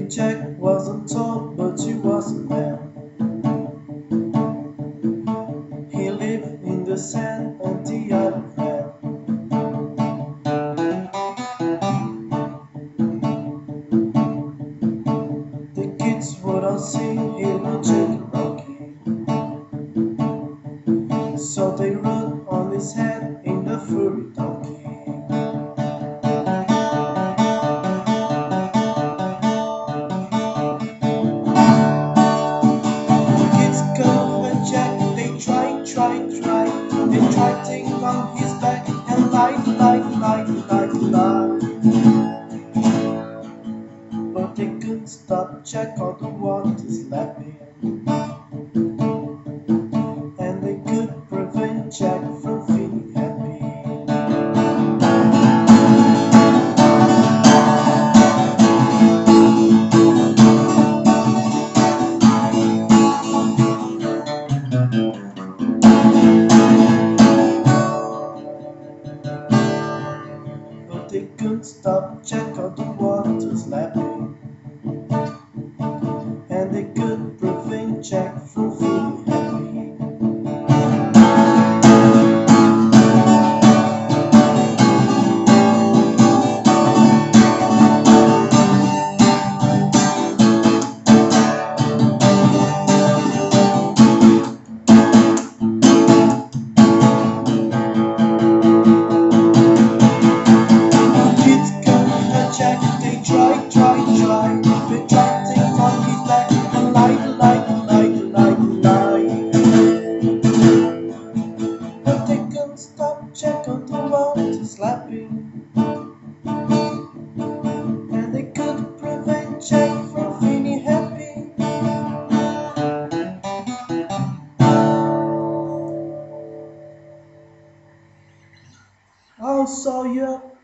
Jack was on top, but he wasn't there. He lived in the sand and the other ran. The kids would all sing, he would Jack and Rocky. So they rode on his head in the furry donkey. They tried things on his back and lied. But they couldn't stop Jack on the water's lapping. And they could prevent Jack from feeling happy. But they couldn't stop Jack on the water's lapping. And they could prevent Jack from feeling happy. Kids come and Jack, they try. They tried things on his back and lied. But they couldn't stop Jack on the water slapping. And they couldn't prevent Jack from feeling happy. I'll saw you.